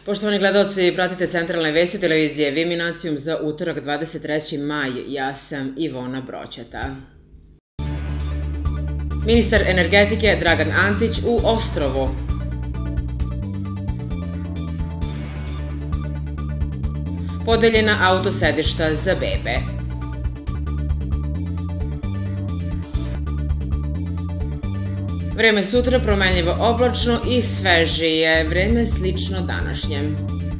Poštovani gledaoci, pratite centralne vesti televizije Viminacijum za utorak 23. maj. Ja sam Ivona Broćeta. Ministar energetike Dragan Antić u Ostrovu. Podeljena autosedišta za bebe. Vreme sutra promenljivo oblačno i svežije, vreme slično današnjem.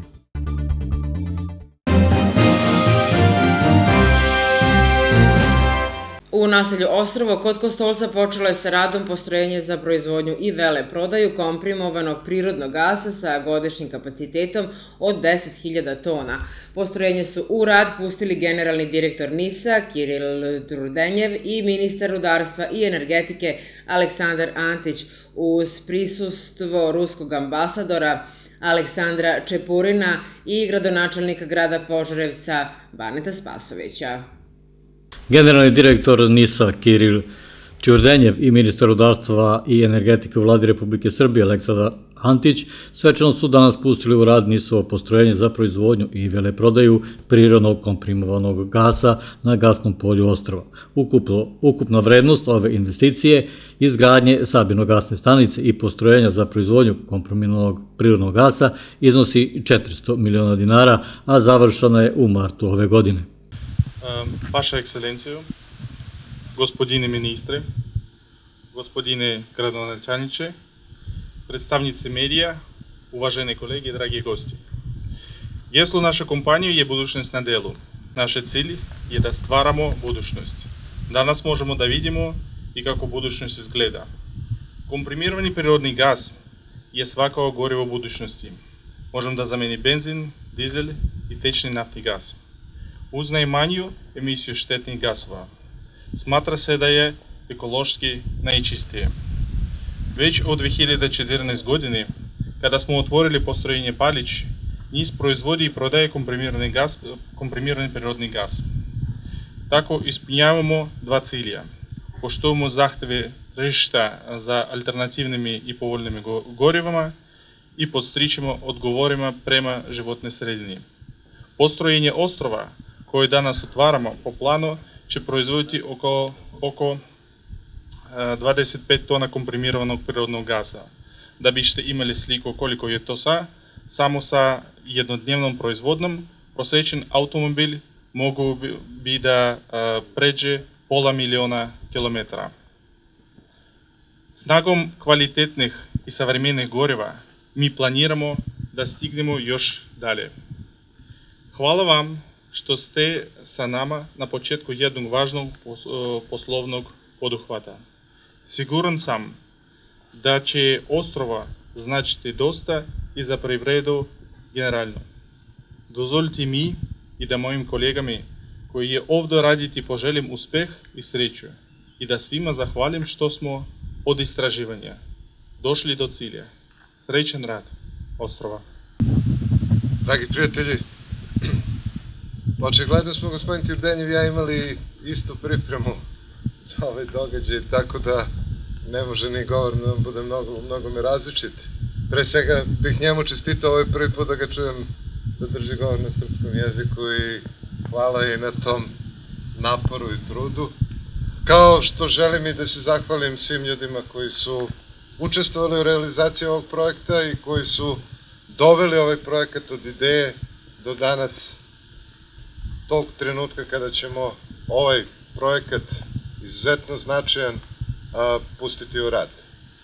U naselju Ostrovo kod Kostolca počelo je sa radom postrojenje za proizvodnju i veleprodaju komprimovanog prirodnog gasa sa godišnjim kapacitetom od 10.000 tona. Postrojenje su u rad pustili generalni direktor NIS-a Kiril Trudenjev i ministar rudarstva i energetike Aleksandar Antić uz prisustvo ruskog ambasadora Aleksandra Čepurina i gradonačelnika grada Požarevca Baneta Spasovića. Generalni direktor NIS-a Kiril Trudenjev i ministar rudarstva i energetike u vladi Republike Srbije Aleksandar Antić svečano su danas pustili u rad NIS-ovo postrojenje za proizvodnju i veleprodaju prirodnog komprimovanog gasa na gasnom polju Ostrova. Ukupna vrednost ove investicije, izgradnje sabirno-gasne stanice i postrojenja za proizvodnju komprimovanog prirodnog gasa iznosi 400 miliona dinara, a završena je u martu ove godine. Vaša ekscelencijo, gospodine ministre, gospodine gradonačelniče, predstavnici medija, uvažene kolege i dragi gosti. Geslo naše kompanije je budućnost na delu. Naš cilj je da stvaramo budućnost. Danas možemo da vidimo i kako budućnost izgleda. Komprimirani prirodni gas je svakako gorivo budućnosti. Možemo da zameni benzin, dizel i tečni naftni gas. Uz najmanju emisiju štetnih gasova. Smatra se da je ekološki najčistije. Već od 2014. godine, kada smo otvorili postrojenje Palić, NIS proizvodi i prodaje komprimirani prirodni gas. Tako ispunjavamo dva cilja. Poštujemo zahteve tržišta za alternativnimi i povoljnimi gorivama i podstričemo odgovorima prema životnoj sredini. Postrojenje Ostrova, koje danas otvaramo po planu, će proizvoditi oko 25 tona komprimiranog prirodnog gasa. Da biste imali sliku koliko je to samo sa jednodnevnom proizvodnom, prosječan automobil mogu bi da pređe pola miliona kilometara. Snagom kvalitetnih i savremenih goriva mi planiramo da stignemo još dalje. Hvala vam što ste sa nama na početku jednog važnog poslovnog poduhvata. Siguran sam da će Ostrova značiti dosta i za privredu generalno. Dozvolite mi i da mojim kolegami koji je ovdje raditi poželim uspeh i sreću i da svima zahvalim što smo od istraživanja došli do cilja. Srećan rad, Ostrova. Dragi prijatelji, očigledno smo gospodin Trudenjev i ja imali istu pripremu za ovaj događaj, tako da ne može ni govor da bude mnogo različit. Pre svega bih njemu čestitao, ovo je prvi put da ga čujem da drži govor na srpskom jeziku i hvala i na tom naporu i trudu. Kao što želim i da se zahvalim svim ljudima koji su učestvovali u realizaciji ovog projekta i koji su doveli ovaj projekat od ideje do danas, tog trenutka kada ćemo ovaj projekat izuzetno značajan pustiti u rad.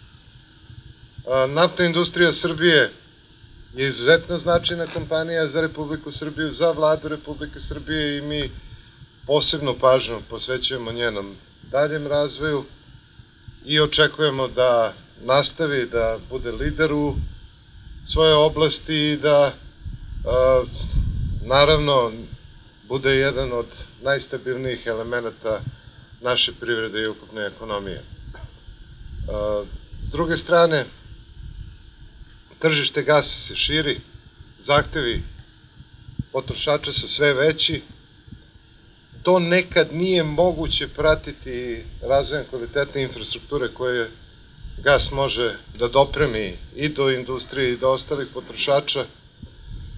Naftna industrija Srbije je izuzetno značajna kompanija za Republiku Srbiju, za vladu Republike Srbije i mi posebnu pažnju posvećujemo njenom daljem razvoju i očekujemo da nastavi da bude lider u svojoj oblasti i da naravno bude jedan od najstabilnijih elemenata naše privrede i ukupne ekonomije. S druge strane, tržište gasa se širi, zahtevi potrošača su sve veći, to nekad nije moguće pratiti razvojem kvalitetne infrastrukture koje gas može da dopremi i do industrije i do ostalih potrošača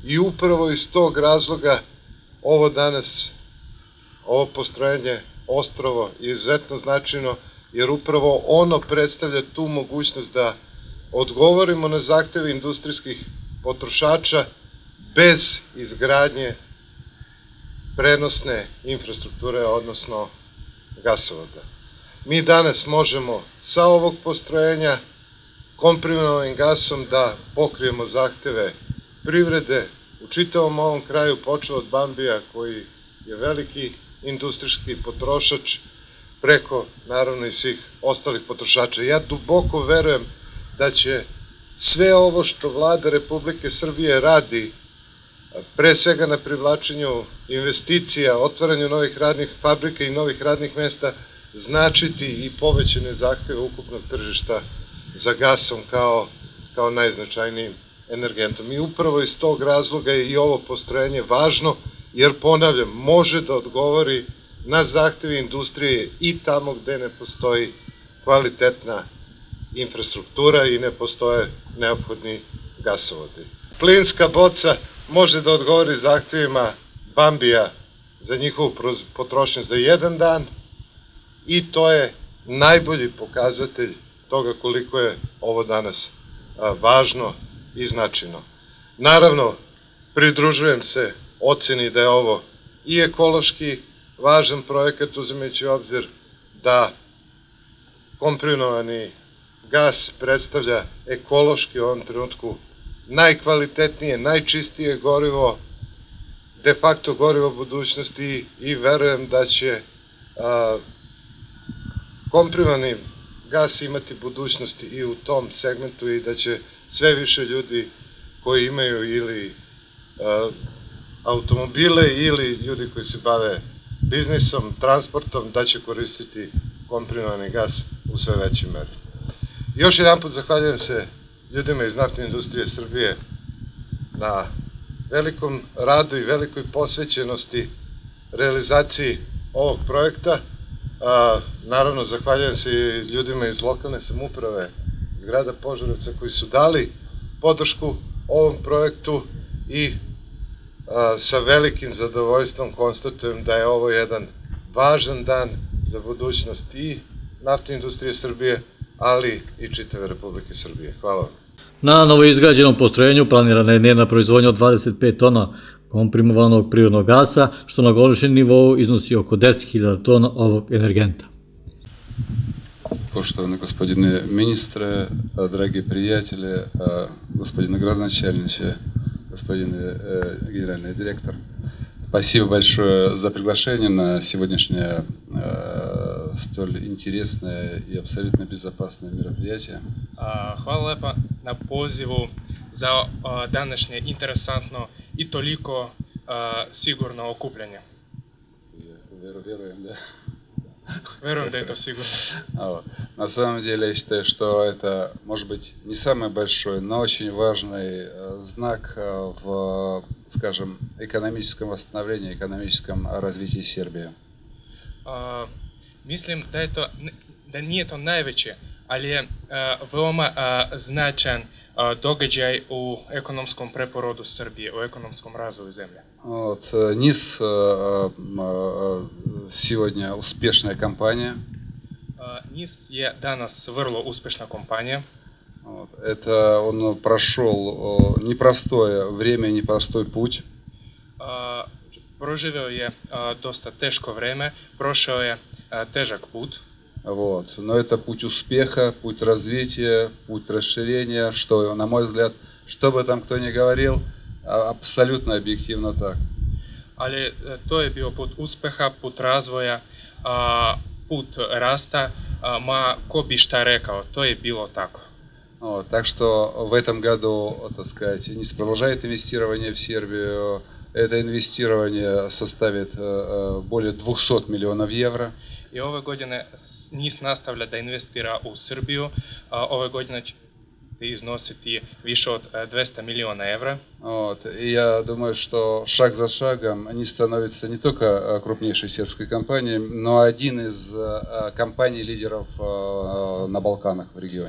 I upravo iz tog razloga ovo danas, ovo postrojenje Ostrovo je izuzetno značajno, jer upravo ono predstavlja tu mogućnost da odgovorimo na zahteve industrijskih potrošača bez izgradnje prenosne infrastrukture, odnosno gasovoda. Mi danas možemo sa ovog postrojenja komprimovanim gasom da pokrijemo zahteve privrede u čitavom ovom kraju, počeo od Bambija koji je veliki industrijski potrošač, preko naravno i svih ostalih potrošača. Ja duboko verujem da će sve ovo što Vlada Republike Srbije radi, pre svega na privlačenju investicija, otvaranju novih radnih fabrika i novih radnih mesta, značiti i povećane zahteve ukupnog tržišta za gasom kao najznačajnijim energentom. I upravo iz tog razloga je i ovo postrojenje važno, jer ponavljam, može da odgovori na zahteve industrije i tamo gde ne postoji kvalitetna infrastruktura i ne postoje neophodni gasovodi. Plinska boca može da odgovori zahtevima Bambija za njihovu potrošnju za jedan dan i to je najbolji pokazatelj toga koliko je ovo danas važno i značajno. Naravno, pridružujem se oceni da je ovo i ekološki važan projekat, uzimajući u obzir da komprimovani gas predstavlja ekološki u ovom trenutku najkvalitetnije, najčistije gorivo, de facto gorivo budućnosti i verujem da će komprimovani gas imati budućnosti i u tom segmentu i da će sve više ljudi koji imaju ili automobile ili ljudi koji se bave biznisom, transportom, da će koristiti komprimovani gas u sve većoj meri. Još jedan put zahvaljujem se ljudima iz Naftne industrije Srbije na velikom radu i velikoj posvećenosti realizaciji ovog projekta. Naravno, zahvaljujem se i ljudima iz lokalne samouprave iz grada Požarevca koji su dali podršku ovom projektu i sa velikim zadovoljstvom konstatujem da je ovo jedan važan dan za budućnost i Naftne industrije Srbije, ali i čitave Republike Srbije. Hvala vam. Na novoizgrađenom postrojenju planirana je dnevna proizvodnja od 25 tona komprimovanog prirodnog gasa, što na godišnjem nivou iznosi oko 10.000 tona ovog energenta. Poštovani gospodine ministre, dragi prijatelji, gospodine градоначальниче, господин генеральный директор, спасибо большое за приглашение на сегодняшнее столь интересное и абсолютно безопасное мероприятие. Hvala lepa na pozivu za današnje interesantno i toliko sigurno okupljanje. Веруем, да. Verujem da je to sigurno. На самом деле, я считаю, что это, может быть, не самый большой, но очень важный знак в, скажем, экономическом восстановлении, экономическом развитии Сербии. Mislim da nije to najveće, ali je veoma značajan događaj u ekonomskom preporodu Srbije, u ekonomskom razvoju zemlje. НИС сегодня успешная компания. НИС je danas vrlo uspešna kompanija. Это он прошел непростое время, непростой путь. Proživeo je dosta teško vreme, prošao je težak put. Вот. Но это путь успеха, путь развития, путь расширения, что, на мой взгляд, что бы там кто ни говорил, apsolutno objektivno tako. Ali to je bio put uspeha, put razvoja, put rasta, ma ko bi šta rekao, to je bilo tako. Так что в этом году, так сказать, НИС продолжает инвестирование в Сербию. Это инвестирование составит более 200 миллионов евро. I ove godine NIS nastavlja da investira u Srbiju. Ove godine će iznositi više od 200 миллиона евро. И я думаю, что шаг за шагом они становятся не только крупнейшей сербской компанией, но один из компаний-лидеров на Балканах в регионе.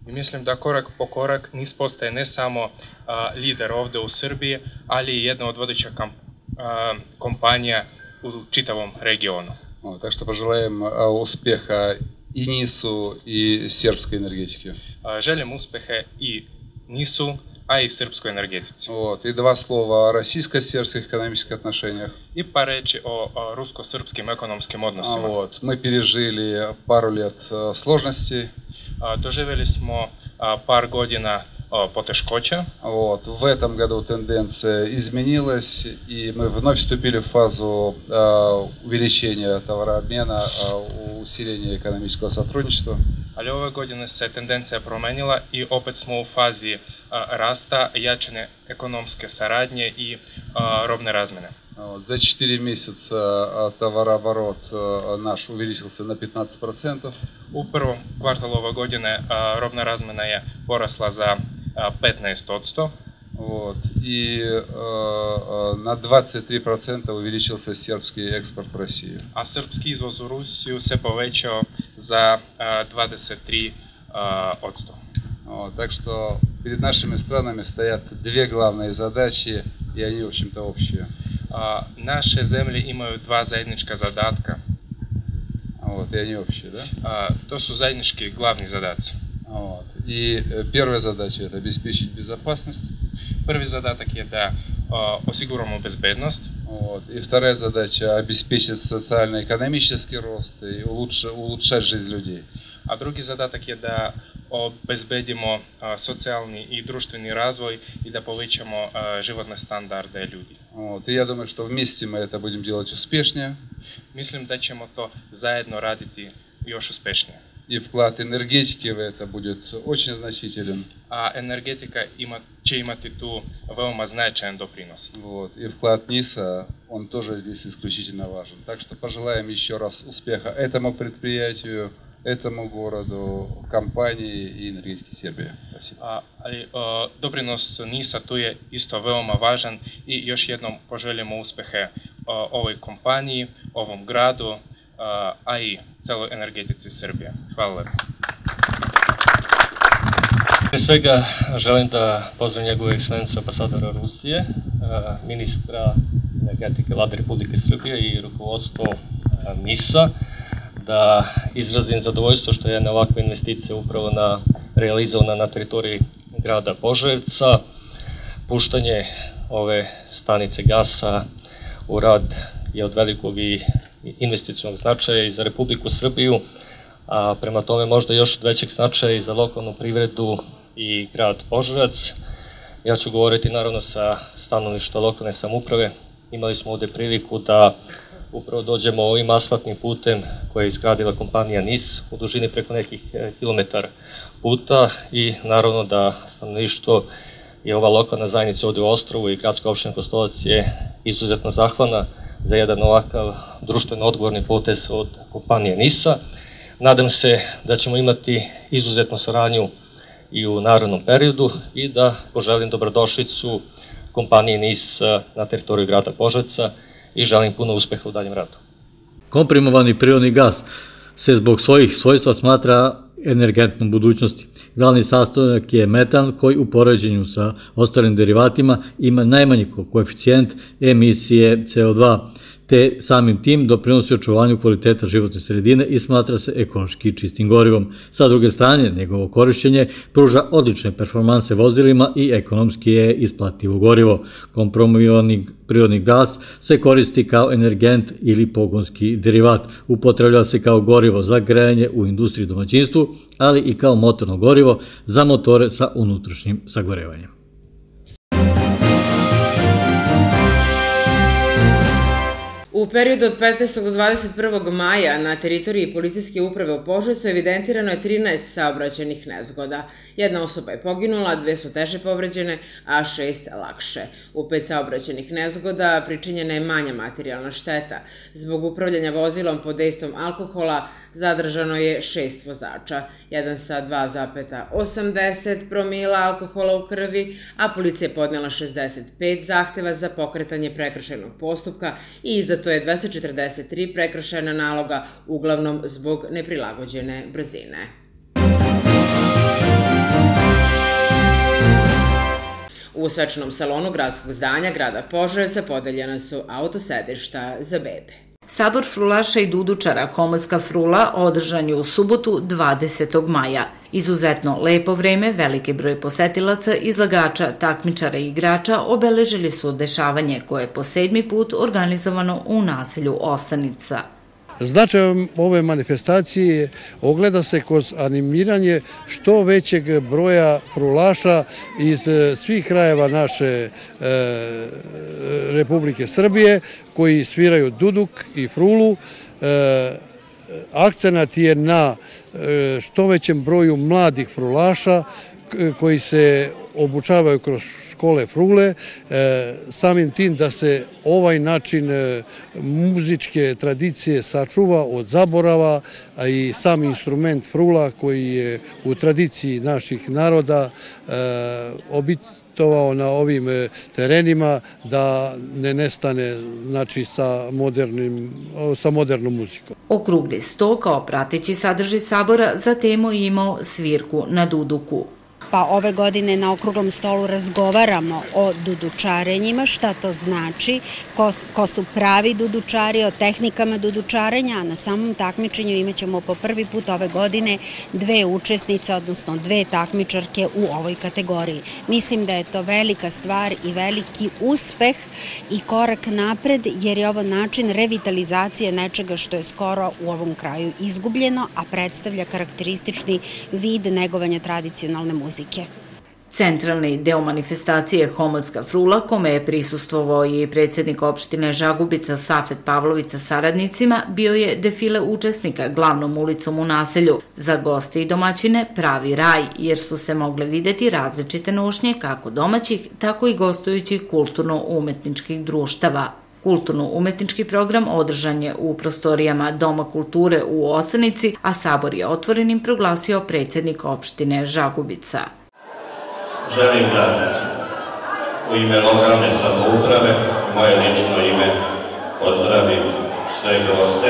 I mislim da korak po korak NIS postaje ne samo lider ovde u Srbiji, ali i jedna od vodećih kompanija u čitavom regionu. Так что пожелаем успеха и НИСу, и сербской энергетике. Želim uspehe i NIS-u, a i srpskoj energetici. И два слова о российско-сербских экономических отношениях. I par reći o rusko-srpskim ekonomskim odnosima. Мы пережили пару лет сложностей. Doživjeli smo par godina poteškoća. В этом году тенденция изменилась, и мы вновь вступили в фазу увеличения товарообмена, усиления экономического сотрудничества. Ali ove godine se tendencija promenila i opet smo u fazi rasta, jačane ekonomske saradnje i robne razmene. За 4 месяца товарооборот наш увеличился на 15%. U prvom kvartalu ove godine robna razmena je porasla za 15%. И на 23% увеличился сербский экспорт в Россию. A srpski izvoz u Rusiju se povećao za 23%. Так что перед нашими странами стоят две главные задачи, и они, в общем-то, общие. Naše zemlje imaju dva zajednička zadatka. И они общие, да? To su zajednički glavni zadaci. И первая задача – это обеспечить безопасность. Prvi zadatak je da osiguramo bezbednost. И вторая задача – обеспечить социально-экономический рост и улучшать жизнь людей. A drugi zadatak je da obezbedimo socijalni i društveni razvoj i da povećamo životne standarde ljudi. И я думаю, что вместе мы это будем делать успешнее. Mislim da ćemo to zajedno raditi još uspešnije. И вклад энергетики в это будет очень значителен. A energetika će imati tu veoma značajan doprinos. И вклад НИСа, он тоже здесь исключительно важен. Так что пожелаем еще раз успеха этому предприятию, этому городу, компании и энергетики Сербии. Спасибо. Ali doprinos NIS-a tu je isto veoma važan i još jednom poželjamo uspehe ovoj kompaniji, ovom gradu, a i celoj energetici Srbije. Hvala lepo. Prije svega želim da pozdravim njegovu ekscelenciju ambasadora Rusije, ministra energetike Vlade Republike Srbije i rukovodstvo NIS-a, da izrazim zadovoljstvo što je jedna ovakva investicija upravo realizovana na teritoriji grada Požarevca. Puštanje ove stanice gasa u rad je od velikog i investicionog značaja i za Republiku Srbiju, a prema tome možda još od većeg značaja i za lokalnu privredu i grad Požarevac. Ja ću govoriti naravno sa stanovišta lokalne samouprave. Imali smo ovde priliku da upravo dođemo ovim asfaltnim putem koje je izgradila kompanija NIS u dužini preko nekih kilometar puta i naravno da stanovništvo i ova lokalna zajednica ovde u Ostrovu i gradska opština Kostolac je izuzetno zahvalna za jedan ovakav društveno odgovorni potez od kompanije NIS-a. Nadam se da ćemo imati izuzetnu saradnju i u narednom periodu i da poželim dobrodošlicu kompaniji NIS na teritoriju grada Požarevca i želim puno uspeha u daljem radu. Komprimovani prirodni gas se zbog svojih svojstva smatra energentnom budućnosti. Glavni sastojak je metan koji u poređenju sa ostalim derivatima ima najmanji koeficijent emisije CO2, te samim tim doprinosi očuvanju kvaliteta životne sredine i smatra se ekološki čistim gorivom. Sa druge strane, njegovo korišćenje pruža odlične performanse vozilima i ekonomski je isplativo gorivo. Komprimovani prirodni gas se koristi kao energent ili pogonski derivat. Upotrebljava se kao gorivo za grejanje u industriji i domaćinstvu, ali i kao motorno gorivo za motore sa unutrašnjim sagorevanjem. U periodu od 15. do 21. maja na teritoriji policijske uprave u Požarevcu evidentirano je 13 saobraćajnih nezgoda. Jedna osoba je poginula, 2 su teže povređene, a 6 lakše. U 5 saobraćajnih nezgoda pričinjena je manja materijalna šteta. Zbog upravljanja vozilom pod dejstvom alkohola zadržano je 6 vozača, jedan sa 2,80 promila alkohola u krvi, a policija je podnela 65 zahteva za pokretanje prekršajnog postupka i izdato je 243 prekršajna naloga, uglavnom zbog neprilagođene brzine. U svečanom salonu gradskog zdanja grada Požarevca podeljena su autosedišta za bebe. Sabor frulaša i dudučara Homorska frula održan je u subotu 20. maja. Izuzetno lepo vreme, veliki broj posetilaca, izlagača, takmičara i igrača obeležili su dešavanje koje je po 7. put organizovano u naselju Osanica. Značaj ove manifestacije ogleda se kroz animiranje što većeg broja frulaša iz svih krajeva naše Republike Srbije koji sviraju duduk i frulu. Akcenat je na što većem broju mladih frulaša koji se obučavaju kroz škole frule, samim tim da se ovaj način muzičke tradicije sačuva od zaborava, a i sam instrument frula koji je u tradiciji naših naroda obitovao na ovim terenima da ne nestane, znači, sa modernom muzikom. Okrugli sto kao prateći sadržaj sabora za temu imao svirku na duduku. Pa ove godine na okruglom stolu razgovaramo o dudučarenjima, šta to znači, ko su pravi dudučari, o tehnikama dudučarenja, a na samom takmičenju imaćemo po prvi put ove godine 2 učesnice, odnosno 2 takmičarke u ovoj kategoriji. Mislim da je to velika stvar i veliki uspeh i korak napred, jer je ovo način revitalizacije nečega što je skoro u ovom kraju izgubljeno, a predstavlja karakteristični vid negovanja tradicionalne muzike. Centralni deo manifestacije Homorska frula, kome je prisustvovao i predsjednik opštine Žagubica Safet Pavlović sa saradnicima, bio je defile učesnika glavnom ulicom u naselju. Za goste i domaćine pravi raj, jer su se mogle videti različite nošnje kako domaćih, tako i gostujućih kulturno-umetničkih društava. Kulturno-umetnički program održan je u prostorijama Doma kulture u Osanici, a sabor je otvorenim proglasio predsjednik opštine Žagubica. Želim da u ime lokalne samouprave, moje lično ime, pozdravim sve goste,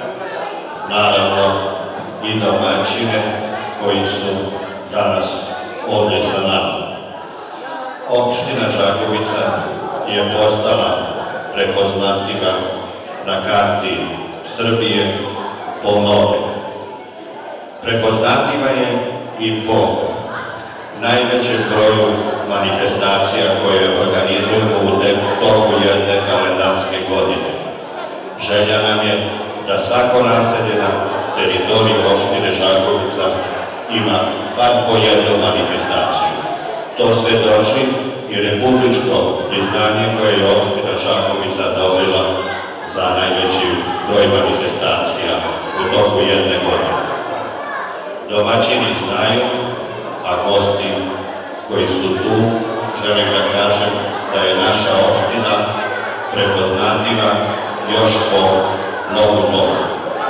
naravno i domaćine koji su danas ovdje sa nama. Opština Žagubica je postala prepoznatljiva na karti Srbije po mnogo. Prepoznatljiva je i po najvećem broju manifestacija koje organizujemo u toku jedne kalendarske godine. Želja nam je da svako naselje na teritoriji opštine Žagubica ima bar po jednu manifestaciju. To svedoči i republičko priznanje koje je opština Žagubica dobila za najveći broj manifestacija u toku jedne godine. Domaćini znaju, a gosti koji su tu, želim da kažem da je naša opština prepoznatljiva još po mnogo toga.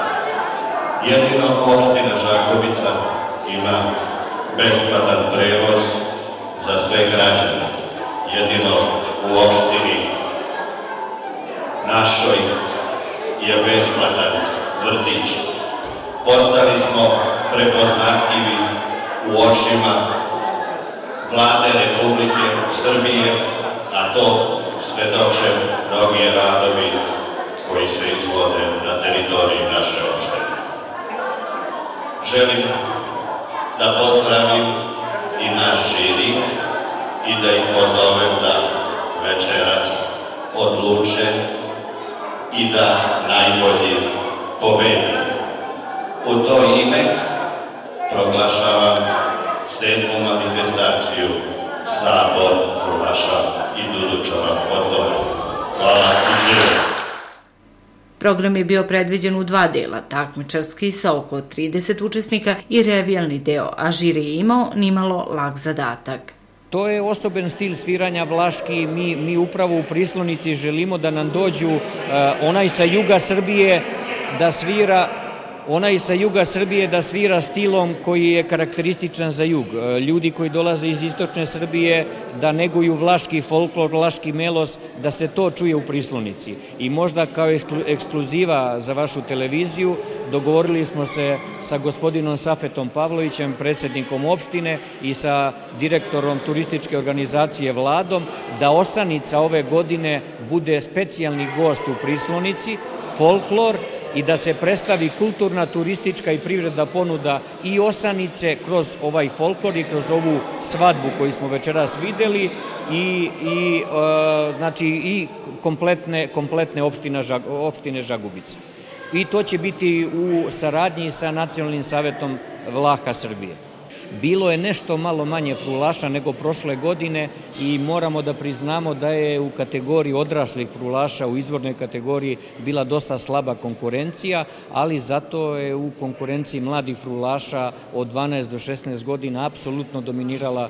Jedino opština Žagubica ima besplatan prevoz za sve građane. Jedino u opštini našoj je besplatan vrtić. Postali smo prepoznatljivi u očima Vlade Republike Srbije, a to svedoče mnogi radovi koji se izvode na teritoriji naše opštine. Želim da pozdravim i naš žiri i da ih pozovem da večeras odluče i da najbolji pobedi. U to ime proglašavam 7. manifestaciju Sabor frulaša i dudučara otvoren. Hvala i živjeli. Program je bio predviđen u 2 dela, takmičarski sa oko 30 učesnika i revijalni deo, a žiri je imao nimalo lak zadatak. To je osoben stil sviranja vlaški, mi upravo u Prislonici želimo da nam dođu onaj sa juga Srbije da svira onaj sa juga Srbije da svira stilom koji je karakterističan za jug. Ljudi koji dolaze iz istočne Srbije da neguju vlaški folklor, vlaški melos, da se to čuje u Prislonici. I možda kao ekskluziva za vašu televiziju dogovorili smo se sa gospodinom Safetom Pavlovićem, predsjednikom opštine i sa direktorom turističke organizacije Vladom da Osanica ove godine bude specijalni gost u Prislonici, folklor, i da se predstavi kulturna, turistička i privredna ponuda i Osanice kroz ovaj folklor i kroz ovu svadbu koju smo večeras videli i kompletne opštine Žagubica. I to će biti u saradnji sa Nacionalnim savetom Vlaha Srbije. Bilo je nešto malo manje frulaša nego prošle godine i moramo da priznamo da je u kategoriji odraslih frulaša, u izvornoj kategoriji, bila dosta slaba konkurencija, ali zato je u konkurenciji mladih frulaša od 12 do 16 godina apsolutno dominirala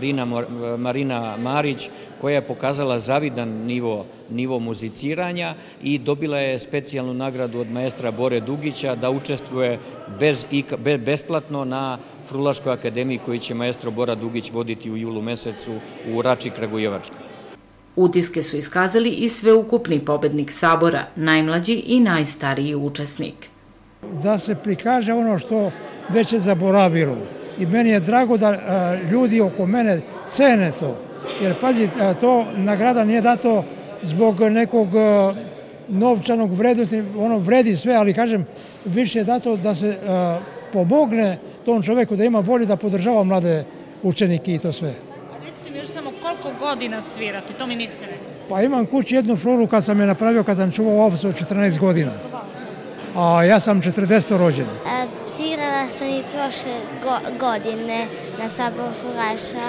Marina Marić, koja je pokazala zavidan nivo muziciranja i dobila je specijalnu nagradu od maestra Bore Dugića da učestvuje besplatno na Frulaškoj akademiji koju će maestro Bora Dugić voditi u julu mesecu u Rači Kragujevačkoj. Utiske su iskazali i sveukupni pobednik sabora, najmlađi i najstariji učesnik. Da se prikaže ono što već je zaboravilo. I meni je drago da ljudi oko mene cene to. Jer, pazi, to nagrada nije dato zbog nekog novčanog vrednosti, ono vredi sve, ali kažem, više je dato da se pomogne tom čoveku da ima volju da podržava mlade učenike i to sve. Recite mi još samo koliko godina svirate, to mi niste rekli. Pa imam kući jednu frulu kad sam je napravio, kad sam čuvao ovce od 14 godina. A ja sam 40. rođen. Svirala sam i prošle godine na saboru frulaša.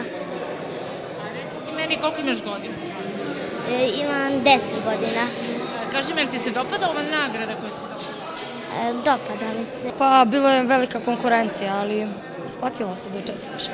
Recite meni koliko imaš godina? Imam 10 godina. Kaži mi, jel ti se dopada ova nagrada koja se dopada? Dopada mi se. Pa, bilo je velika konkurencija, ali isplatila se da učestvuješ.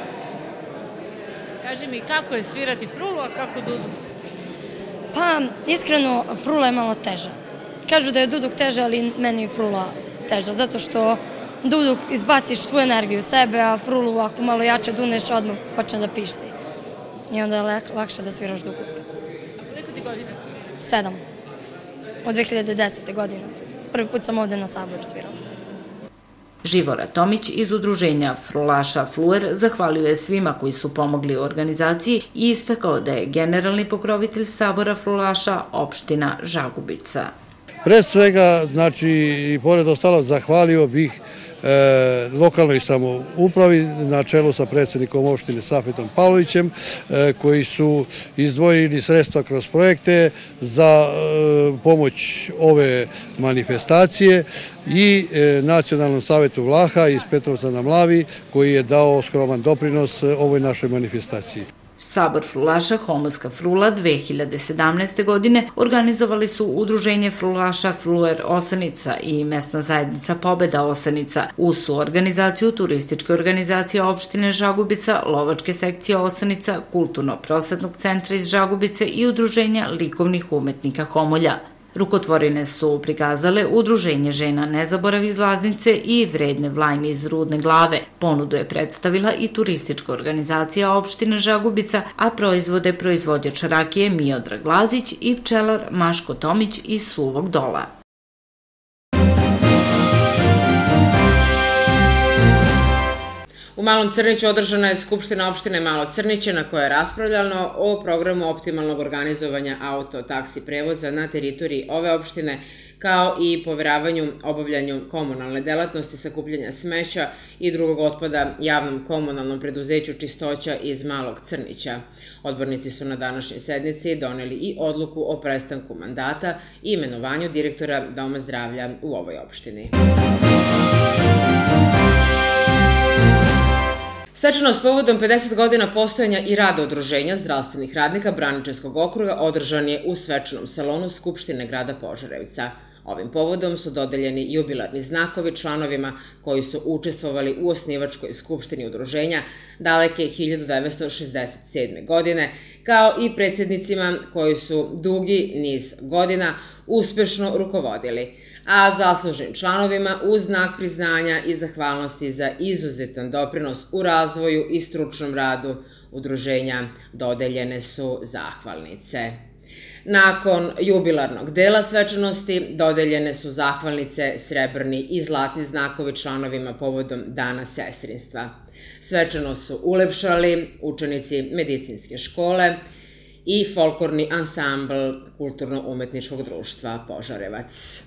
Kaži mi, kako je svirati frulu, a kako duduk? Pa, iskreno, frula je malo teža. Kažu da je duduk teža, ali meni je frula teža, zato što duduk izbaciš svu energiju sebe, a frulu ako malo jače duneš, odmah počne da pišti. I onda je lakše da sviraš duduk. A koliko ti godina si? 7. Od 2010. godine. Prvi put sam ovde na saboru svirala. Živora Tomić iz udruženja frulaša Fluer zahvalio je svima koji su pomogli u organizaciji i istakao da je generalni pokrovitelj sabora frulaša opština Žagubica. Pre svega, znači, i pored ostalo, zahvalio bih lokalnoj samoupravi na čelu sa predsjednikom opštine Safetom Pavlovićem, koji su izdvojili sredstva kroz projekte za pomoć ove manifestacije i Nacionalnom savetu Vlaha iz Petrovca na Mlavi, koji je dao skroman doprinos ovoj našoj manifestaciji. Sabor frulaša Homoska frula 2017. godine organizovali su Udruženje frulaša Fluer Osanica i mesna zajednica Pobeda Osanica uz suorganizaciju Turističke organizacije opštine Žagubica, Lovačke sekcije Osanica, Kulturno-prosvetnog centra iz Žagubice i Udruženja likovnih umetnika Homolja. Rukotvorine su prikazale Udruženje žena Nezaborav iz Laznice i Vredne Vlajne iz Rudne Glave. Ponudu je predstavila i Turistička organizacija opštine Žagubica, a proizvode proizvođač rakije Miodrag Lazić i pčelar Maško Tomić iz Suvog Dola. U Malom Crniću održana je Skupština opštine Malo Crniće na kojoj je raspravljano o programu optimalnog organizovanja auto-taksi prevoza na teritoriji ove opštine, kao i poveravanju obavljanju komunalne delatnosti sakupljanja smeća i drugog otpada javnom komunalnom preduzeću Čistoća iz Malog Crnića. Odbornici su na današnjoj sednici doneli i odluku o prestanku mandata i imenovanju direktora Doma zdravlja u ovoj opštini. Svečanost povodom 50 godina postojanja i rada Udruženja zdravstvenih radnika Braničevskog okruga održan je u svečanom salonu Skupštine grada Požarevca. Ovim povodom su dodeljeni jubilarni znakovi članovima koji su učestvovali u osnivačkoj skupštini udruženja daleke 1967. godine, kao i predsjednicima koji su dugi niz godina uspešno rukovodili, a zaslužnim članovima uz znak priznanja i zahvalnosti za izuzetan doprinos u razvoju i stručnom radu udruženja dodeljene su zahvalnice. Nakon jubilarnog dela svečanosti dodeljene su zahvalnice, srebrni i zlatni znakovi članovima povodom Dana sestrinstva. Svečanost su ulepšali učenici medicinske škole i folklorni ansambl Kulturno-umetničkog društva Požarevac.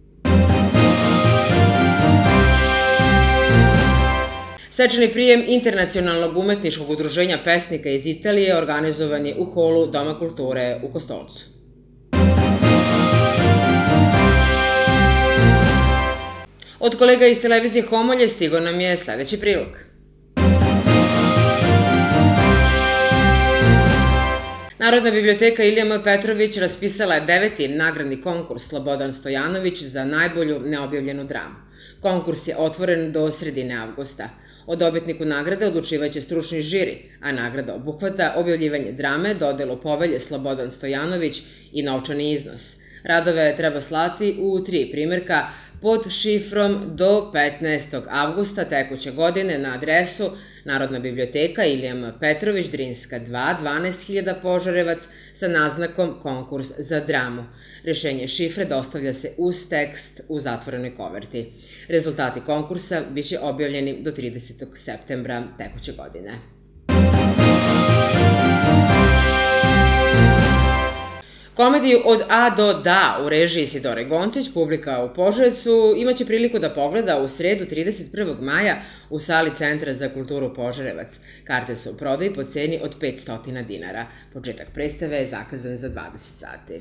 Svečani prijem Internacionalnog umetničkog udruženja pesnika iz Italije organizovan je u holu Doma kulture u Kostolcu. Od kolega iz televizije Homolje stigo nam je sledeći prilog. Narodna biblioteka Ilija M. Petrović raspisala je 9. nagradni konkurs Slobodan Stojanović za najbolju neobjavljenu dramu. Konkurs je otvoren do sredine avgusta. O dobitniku nagrade odlučivaće stručni žiri, a nagrada obuhvata objavljivanje drame, dodelu povelje Slobodan Stojanović i novčani iznos. Radove treba slati u 3 primerka pod šifrom do 15. avgusta tekuće godine na adresu Narodna biblioteka Ilija M. Petrović, Drinska 2, 12.000 Požarevac sa naznakom konkurs za dramu. Rešenje šifre dostavlja se uz tekst u zatvorenoj koverti. Rezultati konkursa biće objavljeni do 30. septembra tekuće godine. Komediju Od A do Da u režiji Sidore Goncić publika u Požarevcu imaće priliku da pogleda u sredu 31. maja u sali Centra za kulturu Požarevac. Karte su u prodaji po ceni od 500 dinara. Početak predstave je zakazan za 20 sati.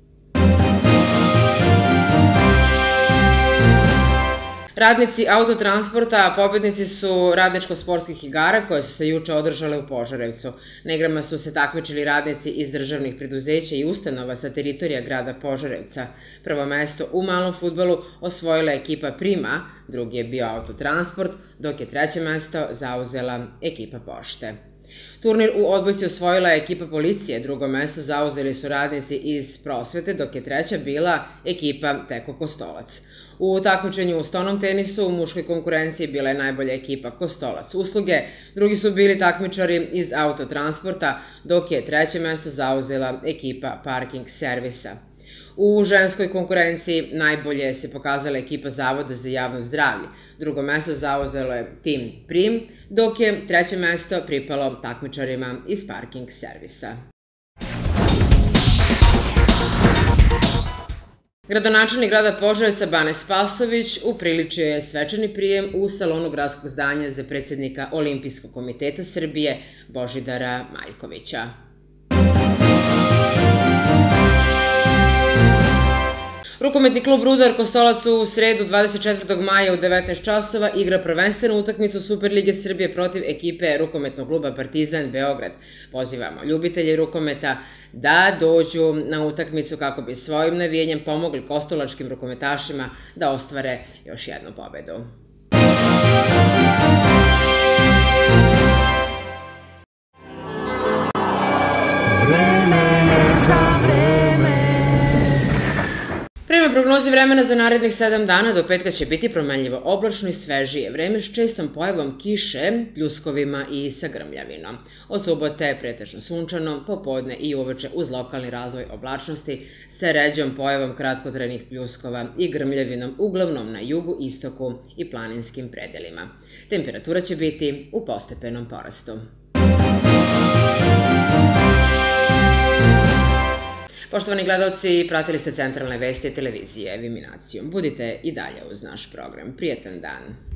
Radnici autotransporta pobednici su radničko-sportskih igara koje su se juče održale u Požarevcu. Na igrama su se takmičili radnici iz državnih preduzeća i ustanova sa teritorija grada Požarevca. Prvo mesto u malom fudbalu osvojila ekipa Prima, drugi je bio autotransport, dok je treće mesto zauzela ekipa Pošte. Turnir u odbojci osvojila je ekipa policije, drugo mesto zauzeli su radnici iz prosvete, dok je treća bila ekipa Teko Kostolac. U takmičenju u stonom tenisu u muškoj konkurenciji bila je najbolja ekipa Kostolac usluge, drugi su bili takmičari iz autotransporta, dok je treće mesto zauzela ekipa parking servisa. U ženskoj konkurenciji najbolje se pokazala ekipa Zavoda za javno zdravlje, drugo mesto zauzelo je tim Prim, dok je treće mesto pripalo takmičarima iz parking servisa. Gradonačelnik grada Požarevca Bane Spasović upriličio je svečani prijem u salonu gradskog zdanja za predsjednika Olimpijskog komiteta Srbije Božidara Maljkovića. Rukometni klub Rudar Kostolac u sredu 24. maja u 19 časova igra prvenstvenu utakmicu Superlige Srbije protiv ekipe rukometnog kluba Partizan Beograd. Pozivamo ljubitelje rukometa da dođu na utakmicu kako bi svojim navijenjem pomogli kostolačkim rukometašima da ostvare još jednu pobedu. Vreme je za vreme. Prema prognozi vremena za narednih 7 dana do petka će biti promenljivo oblačno i svežije vreme s čestom pojavom kiše, pljuskovima i sa grmljavinom. Od subote je pretežno sunčano, popodne i uveče uz lokalni razvoj oblačnosti sa ređom pojavom kratkotrajnih pljuskova i grmljavinom uglavnom na jugu, istoku i planinskim predelima. Temperatura će biti u postepenom porastu. Poštovani gledalci, pratili ste centralne vesti televizije Viminacijom. Budite i dalje uz naš program. Prijetan dan!